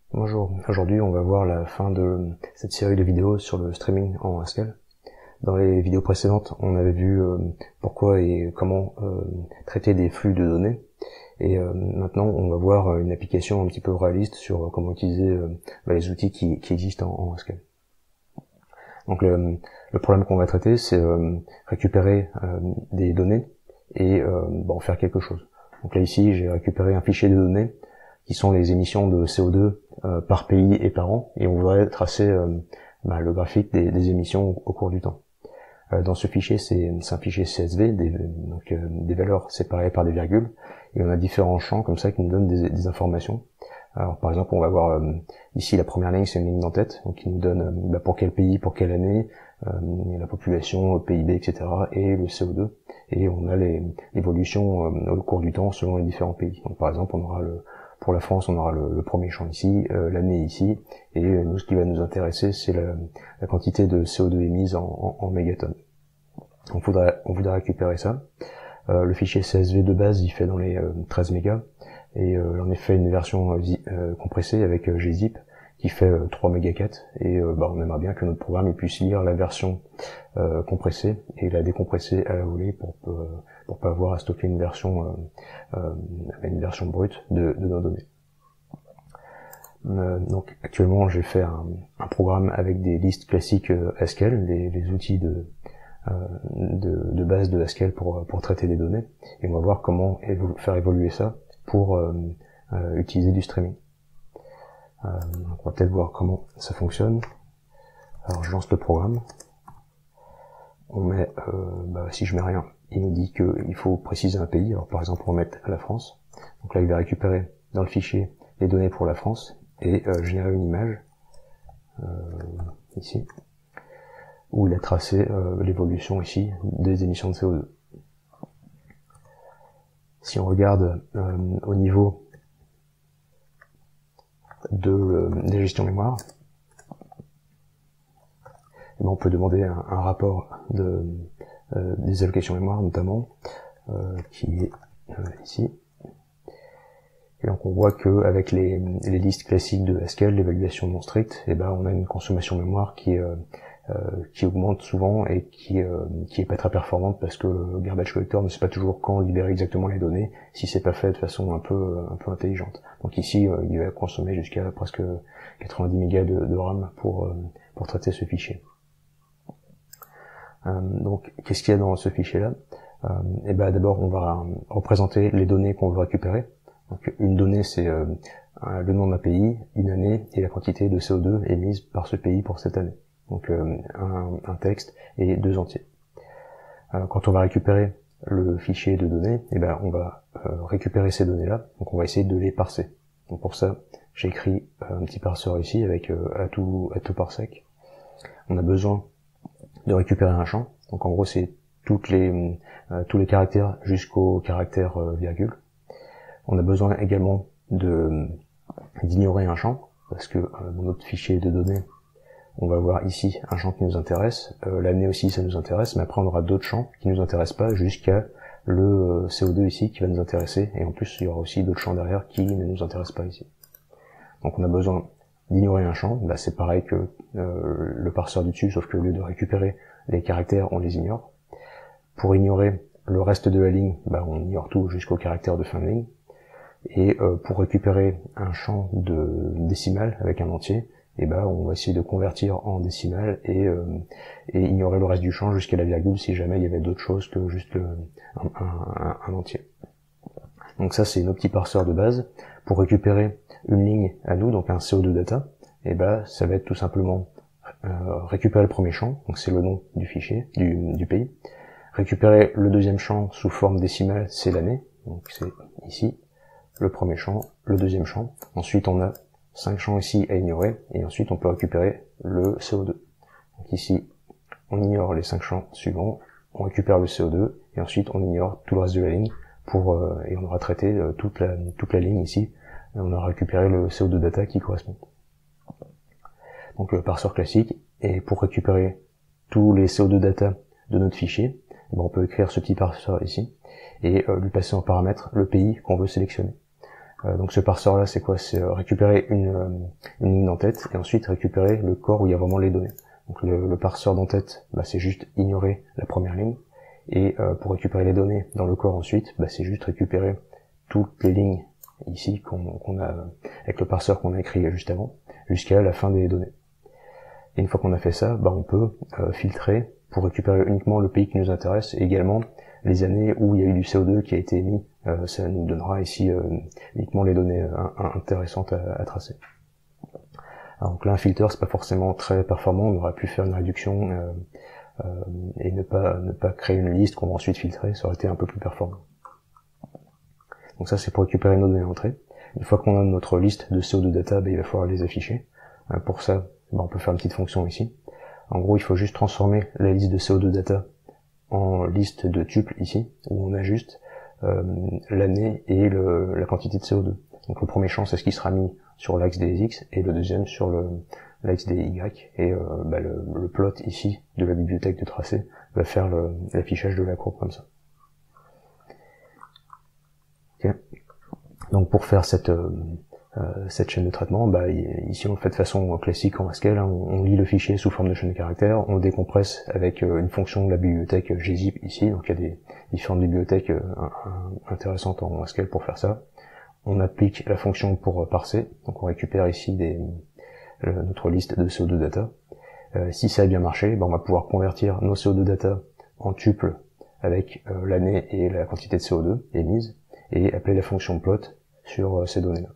Bonjour, aujourd'hui on va voir la fin de cette série de vidéos sur le streaming en Haskell. Dans les vidéos précédentes, on avait vu pourquoi et comment traiter des flux de données. Et maintenant, on va voir une application un petit peu réaliste sur comment utiliser les outils qui existent en Haskell. Donc le problème qu'on va traiter, c'est récupérer des données et en faire quelque chose. Donc là ici, j'ai récupéré un fichier de données qui sont les émissions de CO2 par pays et par an, et on voudrait tracer le graphique des émissions au cours du temps. Dans ce fichier, c'est un fichier CSV, des valeurs séparées par des virgules, et on a différents champs comme ça qui nous donnent des informations. Alors par exemple, on va voir ici la première ligne, c'est une ligne d'en-tête, donc qui nous donne pour quel pays, pour quelle année, la population, le PIB, etc., et le CO2. Et on a l'évolution au cours du temps selon les différents pays. Donc par exemple, on aura pour la France, on aura le premier champ ici, l'année ici, et nous, ce qui va nous intéresser, c'est la quantité de CO2 émise en mégatonnes. On voudrait récupérer ça. Le fichier CSV de base, il fait dans les 13 mégas, et j'en ai fait une version compressée avec gzip qui fait 3 mégas 4, et on aimerait bien que notre programme puisse lire la version compressée et la décompresser à la volée pour pas avoir à stocker une version brute de nos données. Donc actuellement j'ai fait un programme avec des listes classiques Haskell, les outils de base de Haskell pour traiter des données, et on va voir comment faire évoluer ça pour utiliser du streaming. Donc on va peut-être voir comment ça fonctionne. Alors je lance le programme. On met, si je mets rien, il nous dit qu'il faut préciser un pays. Alors par exemple on va mettre la France. Donc là il va récupérer dans le fichier les données pour la France et générer une image ici où il a tracé l'évolution ici des émissions de CO2. Si on regarde au niveau des gestions mémoire, on peut demander un rapport des allocations mémoire notamment, qui est ici. Et donc on voit que avec les listes classiques de Haskell, l'évaluation non stricte, on a une consommation mémoire qui augmente souvent et qui est pas très performante parce que le garbage collector ne sait pas toujours quand libérer exactement les données si c'est pas fait de façon un peu intelligente. Donc ici il va consommer jusqu'à presque 90 mégas de RAM pour traiter ce fichier. Donc qu'est-ce qu'il y a dans ce fichier là? D'abord on va représenter les données qu'on veut récupérer. Donc une donnée c'est le nom d'un pays, une année et la quantité de CO2 émise par ce pays pour cette année. Donc un texte et deux entiers. Quand on va récupérer le fichier de données, on va récupérer ces données-là, donc on va essayer de les parser. Donc pour ça, j'ai écrit un petit parseur ici avec atout parsec. On a besoin de récupérer un champ, donc en gros c'est tous les caractères jusqu'au caractère virgule. On a besoin également d'ignorer un champ, parce que dans notre fichier de données, on va voir ici un champ qui nous intéresse, l'année aussi ça nous intéresse, mais après on aura d'autres champs qui nous intéressent pas jusqu'à le CO2 ici qui va nous intéresser, et en plus il y aura aussi d'autres champs derrière qui ne nous intéressent pas ici. Donc on a besoin d'ignorer un champ, c'est pareil que le parseur du dessus, sauf que au lieu de récupérer les caractères, on les ignore. Pour ignorer le reste de la ligne, on ignore tout jusqu'au caractère de fin de ligne. Et pour récupérer un champ de décimal avec un entier, on va essayer de convertir en décimal et ignorer le reste du champ jusqu'à la virgule si jamais il y avait d'autres choses que juste un entier. Donc ça c'est nos petits parseurs de base. Pour récupérer une ligne à nous, donc un CO2 data, ça va être tout simplement récupérer le premier champ, donc c'est le nom du fichier, du pays. Récupérer le deuxième champ sous forme décimale, c'est l'année, donc c'est ici. Le premier champ, le deuxième champ. Ensuite, on a 5 champs ici à ignorer, et ensuite on peut récupérer le CO2. Donc ici, on ignore les 5 champs suivants, on récupère le CO2, et ensuite on ignore tout le reste de la ligne, et on aura traité toute la ligne ici, et on aura récupéré le CO2 data qui correspond. Donc le parseur classique, et pour récupérer tous les CO2 data de notre fichier, on peut écrire ce petit parseur ici, et lui passer en paramètre le pays qu'on veut sélectionner. Donc ce parseur là c'est quoi? C'est récupérer une ligne d'entête et ensuite récupérer le corps où il y a vraiment les données. Donc le parseur d'entête, c'est juste ignorer la première ligne, et pour récupérer les données dans le corps ensuite, c'est juste récupérer toutes les lignes ici qu'on a avec le parseur qu'on a écrit juste avant, jusqu'à la fin des données. Et une fois qu'on a fait ça, on peut filtrer pour récupérer uniquement le pays qui nous intéresse, et également les années où il y a eu du CO2 qui a été émis. Ça nous donnera ici uniquement les données intéressantes à tracer. Alors, donc là, un filter, c'est pas forcément très performant. On aurait pu faire une réduction et ne pas créer une liste qu'on va ensuite filtrer. Ça aurait été un peu plus performant. Donc ça, c'est pour récupérer nos données d'entrée. Une fois qu'on a notre liste de CO2 data, il va falloir les afficher. Pour ça, on peut faire une petite fonction ici. En gros, il faut juste transformer la liste de CO2 data en liste de tuples ici, où on a juste l'année et la quantité de CO2. Donc le premier champ, c'est ce qui sera mis sur l'axe des X, et le deuxième sur l'axe des Y. Et le plot ici de la bibliothèque de tracé va faire l'affichage de la courbe comme ça. Okay. Donc pour faire cette chaîne de traitement, ici on le fait de façon classique en Haskell, on lit le fichier sous forme de chaîne de caractères, on le décompresse avec une fonction de la bibliothèque gzip ici, donc il y a des différentes bibliothèques intéressantes en Haskell pour faire ça. On applique la fonction pour parser, donc on récupère ici notre liste de CO2 data. Si ça a bien marché, on va pouvoir convertir nos CO2 data en tuples avec l'année et la quantité de CO2 émise, et appeler la fonction plot sur ces données-là.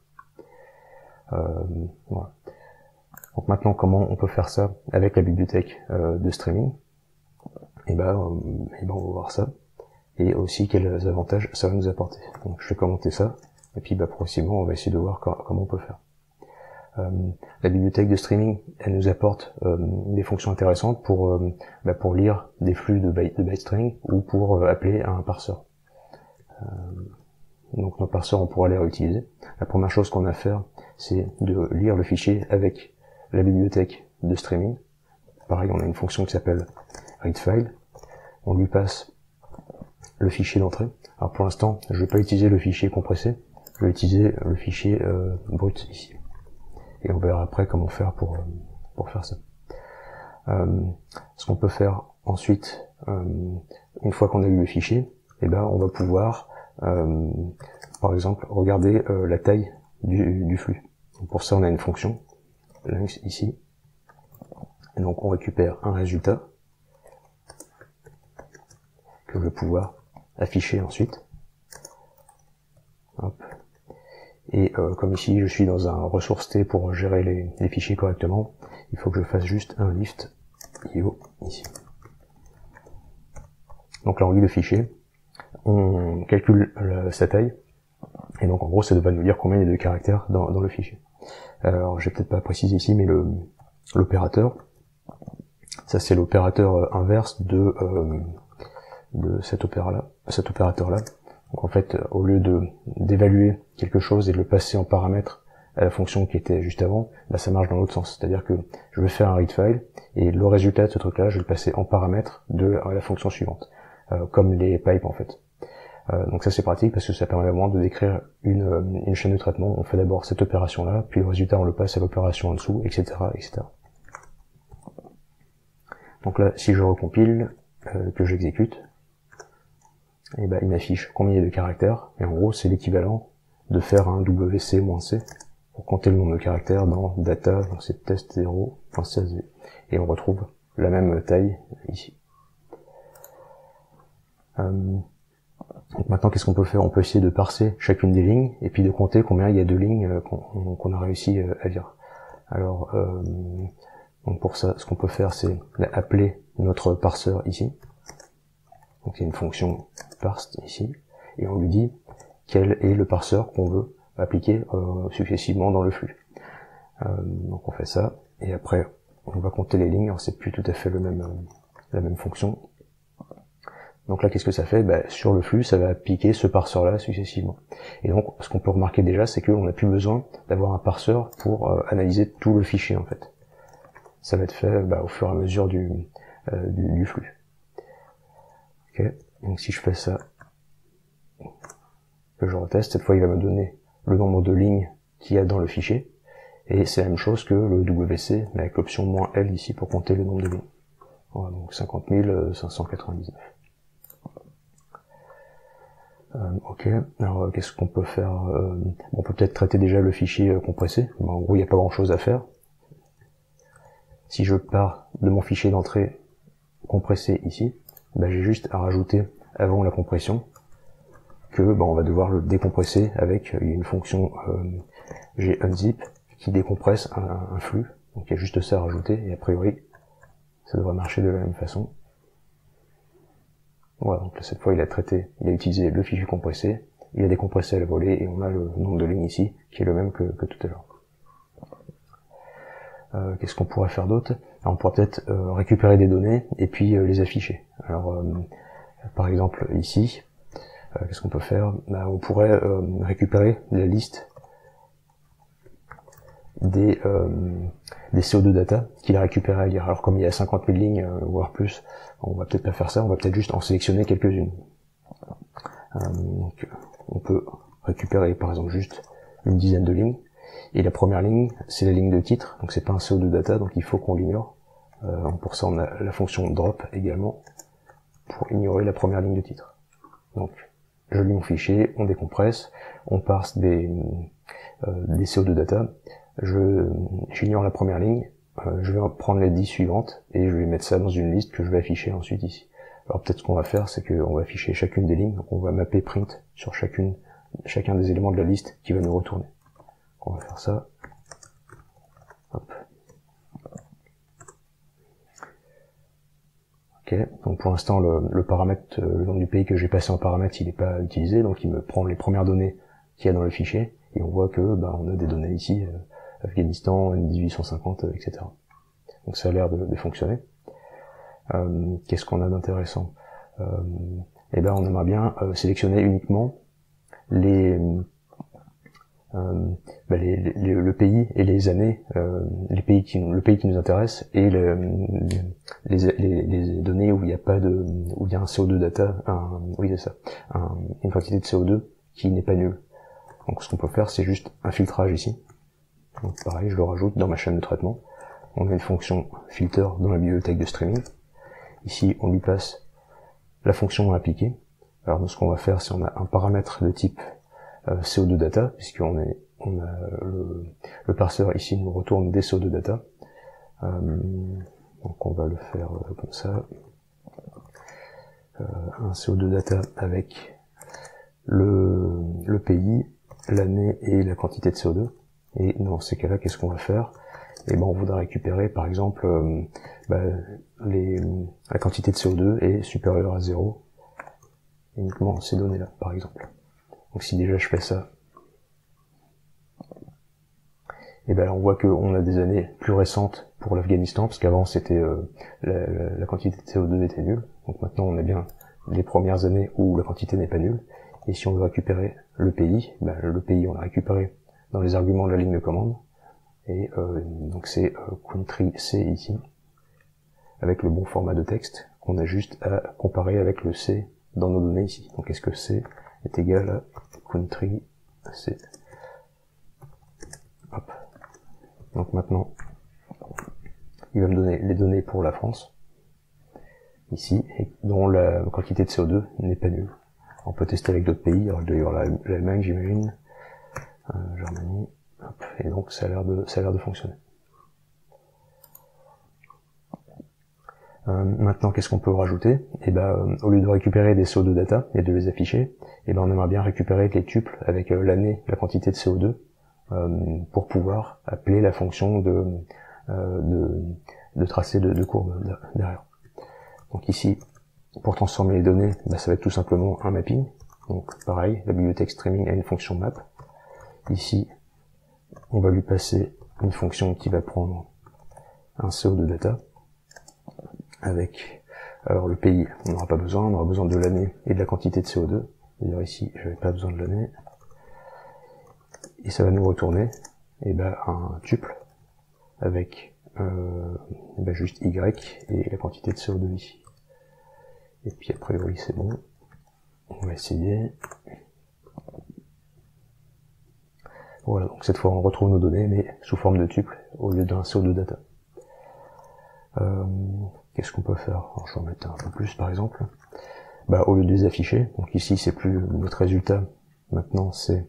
Voilà. Donc maintenant, comment on peut faire ça avec la bibliothèque de streaming? On va voir ça, et aussi quels avantages ça va nous apporter. Donc je vais commenter ça, et puis progressivement on va essayer de voir comment on peut faire. La bibliothèque de streaming, elle nous apporte des fonctions intéressantes pour lire des flux de byte string, ou pour appeler à un parseur. Donc nos parseurs, on pourra les réutiliser. La première chose qu'on a à faire, c'est de lire le fichier avec la bibliothèque de streaming. Pareil, on a une fonction qui s'appelle readFile. On lui passe le fichier d'entrée. Alors pour l'instant, je ne vais pas utiliser le fichier compressé, je vais utiliser le fichier brut ici. Et on verra après comment faire pour faire ça. Ce qu'on peut faire ensuite, une fois qu'on a eu le fichier, on va pouvoir par exemple regarder la taille du flux. Donc pour ça, on a une fonction length ici, et donc on récupère un résultat que je vais pouvoir afficher ensuite. Hop. Et comme ici je suis dans un ressource T pour gérer les fichiers correctement, il faut que je fasse juste un lift io ici. Donc là on lit le fichier, on calcule sa taille, et donc en gros ça va nous dire combien il y a de caractères dans le fichier. Alors je vais peut-être pas préciser ici, mais l'opérateur, ça c'est l'opérateur inverse de cet opérateur-là. Donc en fait, au lieu d'évaluer quelque chose et de le passer en paramètre à la fonction qui était juste avant, ça marche dans l'autre sens. C'est-à-dire que je vais faire un readFile, et le résultat de ce truc-là, je vais le passer en paramètre à la fonction suivante, comme les pipes en fait. Donc ça c'est pratique parce que ça permet vraiment de décrire une chaîne de traitement. On fait d'abord cette opération-là, puis le résultat on le passe à l'opération en dessous, etc., etc. Donc là, si je recompile, que j'exécute, il m'affiche combien il y a de caractères, et en gros c'est l'équivalent de faire un WC-C pour compter le nombre de caractères dans data, donc c'est test0.csv, et on retrouve la même taille ici. Donc maintenant, qu'est-ce qu'on peut faire? On peut essayer de parser chacune des lignes, et puis de compter combien il y a de lignes qu'on a réussi à lire. Alors, donc pour ça, ce qu'on peut faire, c'est appeler notre parseur ici. Donc il y a une fonction parse ici, et on lui dit quel est le parseur qu'on veut appliquer successivement dans le flux. Donc on fait ça, et après on va compter les lignes. Alors c'est plus tout à fait la même fonction. Donc là, qu'est-ce que ça fait? Sur le flux, ça va appliquer ce parseur-là successivement. Et donc, ce qu'on peut remarquer déjà, c'est qu'on n'a plus besoin d'avoir un parseur pour analyser tout le fichier, en fait. Ça va être fait au fur et à mesure du flux. Ok. Donc si je fais ça, que je reteste, cette fois il va me donner le nombre de lignes qu'il y a dans le fichier, et c'est la même chose que le WC, mais avec l'option "-L" ici pour compter le nombre de lignes. Voilà, donc 50 599. Ok, alors qu'est-ce qu'on peut faire? On peut peut-être traiter déjà le fichier compressé. En gros, il n'y a pas grand-chose à faire. Si je pars de mon fichier d'entrée compressé ici, j'ai juste à rajouter avant la compression que on va devoir le décompresser avec une fonction gunzip qui décompresse un flux. Donc il y a juste ça à rajouter et a priori ça devrait marcher de la même façon. Voilà, donc là, cette fois il a utilisé le fichier compressé, il a décompressé à la volée et on a le nombre de lignes ici qui est le même que tout à l'heure. Qu'est-ce qu'on pourrait faire d'autre? On pourrait peut-être récupérer des données et puis les afficher. Alors par exemple ici, qu'est-ce qu'on peut faire? On pourrait récupérer la liste des CO2 data qu'il a récupéré à lire. Alors comme il y a 50 000 lignes, voire plus, on va peut-être pas faire ça, on va peut-être juste en sélectionner quelques-unes. Donc on peut récupérer par exemple juste une dizaine de lignes, et la première ligne c'est la ligne de titre, donc c'est pas un CO2 data, donc il faut qu'on l'ignore. Pour ça on a la fonction drop également, pour ignorer la première ligne de titre. Donc je lis mon fichier, on décompresse, on parse des CO2 data, j'ignore la première ligne, je vais prendre les 10 suivantes et je vais mettre ça dans une liste que je vais afficher ensuite ici. Alors peut-être ce qu'on va faire, c'est qu'on va afficher chacune des lignes, donc on va mapper print sur chacun des éléments de la liste qui va nous retourner. Donc on va faire ça. Hop. Ok, donc pour l'instant le paramètre, le nom du pays que j'ai passé en paramètre, il n'est pas utilisé, donc il me prend les premières données qu'il y a dans le fichier, et on voit que on a des données ici, Afghanistan, 1850, etc. Donc ça a l'air de fonctionner. Qu'est-ce qu'on a d'intéressant? On aimerait bien sélectionner uniquement le pays et les années, le pays qui nous intéresse, et les données où il n'y a pas où il y a un CO2 data, une quantité de CO2 qui n'est pas nulle. Donc ce qu'on peut faire, c'est juste un filtrage ici. Donc pareil, je le rajoute dans ma chaîne de traitement. On a une fonction filter dans la bibliothèque de streaming. Ici, on lui passe la fonction à appliquer. Alors ce qu'on va faire, c'est on a un paramètre de type CO2 data, puisqu'on a le parseur ici nous retourne des CO2 data. Donc on va le faire comme ça. Un CO2 data avec le pays, l'année et la quantité de CO2. Et dans ces cas-là, qu'est-ce qu'on va faire? On voudra récupérer par exemple la quantité de CO2 est supérieure à 0, uniquement ces données-là par exemple. Donc si déjà je fais ça, on voit qu'on a des années plus récentes pour l'Afghanistan, parce qu'avant c'était la quantité de CO2 était nulle. Donc maintenant on a bien les premières années où la quantité n'est pas nulle. Et si on veut récupérer le pays, le pays on l'a récupéré dans les arguments de la ligne de commande. Et donc c'est country C ici, avec le bon format de texte qu'on a juste à comparer avec le C dans nos données ici. Donc est-ce que C est égal à country C? Hop. Donc maintenant, il va me donner les données pour la France, ici, et dont la quantité de CO2 n'est pas nulle. On peut tester avec d'autres pays, alors il doit y avoir l'Allemagne, j'imagine, Germanie, hop, et donc ça a l'air de fonctionner. Maintenant, qu'est-ce qu'on peut rajouter? Au lieu de récupérer des CO2 data et de les afficher, on aimerait bien récupérer les tuples avec l'année, la quantité de CO2, pour pouvoir appeler la fonction de tracé de courbe derrière. Donc ici, pour transformer les données, ça va être tout simplement un mapping. Donc pareil, la bibliothèque streaming a une fonction map. Ici, on va lui passer une fonction qui va prendre un CO2 data avec, alors le pays, on n'aura pas besoin, on aura besoin de l'année et de la quantité de CO2. D'ailleurs ici, je n'avais pas besoin de l'année. Et ça va nous retourner un tuple avec juste Y et la quantité de CO2 ici. Et puis a priori c'est bon. On va essayer. Voilà, donc cette fois on retrouve nos données, mais sous forme de tuple au lieu d'un CO2 data. Qu'est-ce qu'on peut faire? Alors, je vais en mettre un peu plus par exemple. Au lieu de les afficher, donc ici c'est plus notre résultat, maintenant c'est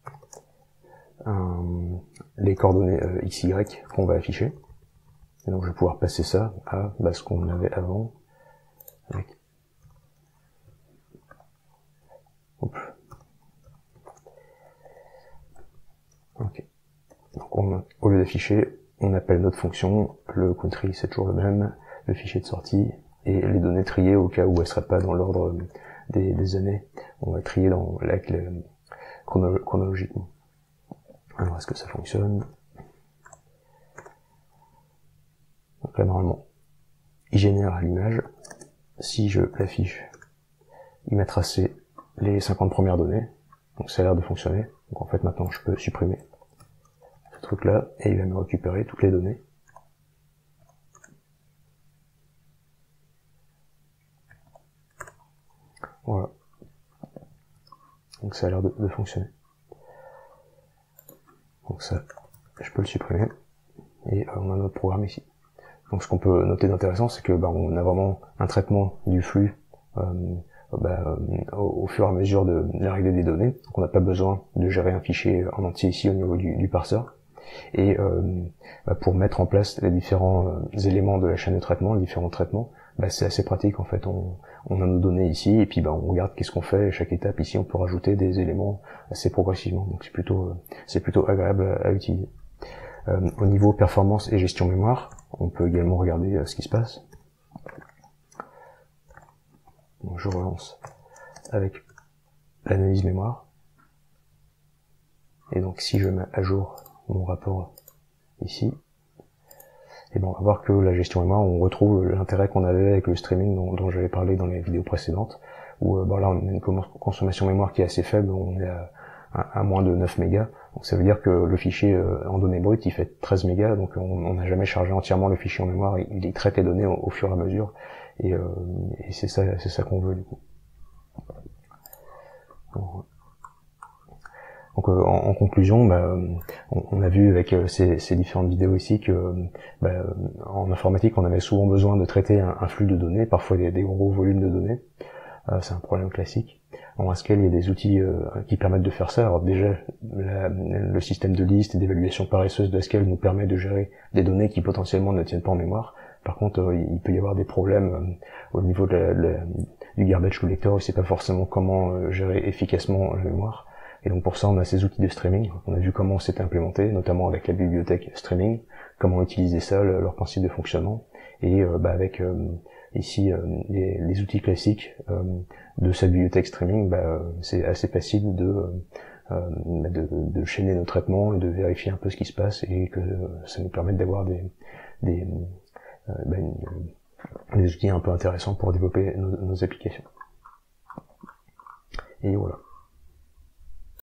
les coordonnées XY qu'on va afficher. Et donc je vais pouvoir passer ça à ce qu'on avait avant. Avec... Hop. Ok. Donc au lieu d'afficher, on appelle notre fonction, le country c'est toujours le même, le fichier de sortie, et les données triées au cas où elles seraient pas dans l'ordre des années, on va trier dans la clé chronologiquement. Alors est-ce que ça fonctionne? Donc là normalement, il génère l'image. Si je l'affiche, il m'a tracé les 50 premières données, donc ça a l'air de fonctionner. Donc en fait maintenant je peux supprimer ce truc là et il va me récupérer toutes les données. Voilà. Donc ça a l'air de fonctionner. Donc ça, je peux le supprimer. Et on a notre programme ici. Donc ce qu'on peut noter d'intéressant, c'est que on a vraiment un traitement du flux au fur et à mesure de l'arrivée des données. Donc on n'a pas besoin de gérer un fichier en entier ici au niveau du parseur. Et pour mettre en place les différents éléments de la chaîne de traitement, les différents traitements, c'est assez pratique en fait. On a nos données ici et puis on regarde qu'est-ce qu'on fait à chaque étape. Ici on peut rajouter des éléments assez progressivement, donc c'est plutôt agréable à utiliser. Au niveau performance et gestion mémoire, on peut également regarder ce qui se passe. Donc je relance avec l'analyse mémoire. Et donc si je mets à jour mon rapport ici, et on va voir que la gestion mémoire, on retrouve l'intérêt qu'on avait avec le streaming dont j'avais parlé dans les vidéos précédentes, où là on a une consommation mémoire qui est assez faible, on est à moins de 9 mégas, donc ça veut dire que le fichier en données brutes il fait 13 mégas, donc on n'a jamais chargé entièrement le fichier en mémoire, il traite les données au fur et à mesure, et c'est ça qu'on veut du coup. Donc en conclusion, on a vu avec ces différentes vidéos ici que en informatique on avait souvent besoin de traiter un flux de données, parfois des gros volumes de données. C'est un problème classique. En Haskell, il y a des outils qui permettent de faire ça. Alors déjà, le système de liste et d'évaluation paresseuse de Haskell nous permet de gérer des données qui potentiellement ne tiennent pas en mémoire. Par contre, il peut y avoir des problèmes au niveau du garbage collector, on ne sait pas forcément comment gérer efficacement la mémoire. Et donc pour ça, on a ces outils de streaming. On a vu comment c'était implémenté, notamment avec la bibliothèque streaming, comment utiliser ça, leur principe de fonctionnement, et avec ici les outils classiques de cette bibliothèque streaming, c'est assez facile de chaîner nos traitements et de vérifier un peu ce qui se passe, et que ça nous permet d'avoir des outils un peu intéressants pour développer nos applications. Et voilà.